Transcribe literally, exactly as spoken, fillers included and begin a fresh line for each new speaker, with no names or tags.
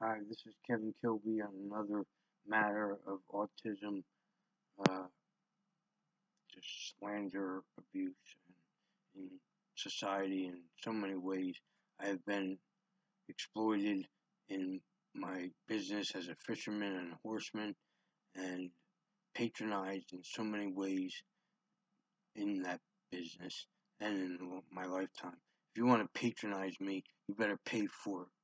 Hi, this is Kevin Kilby on another matter of autism, uh, just slander, abuse in, in society in so many ways. I have been exploited in my business as a fisherman and a horseman and patronized in so many ways in that business and in my lifetime. If you want to patronize me, you better pay for it.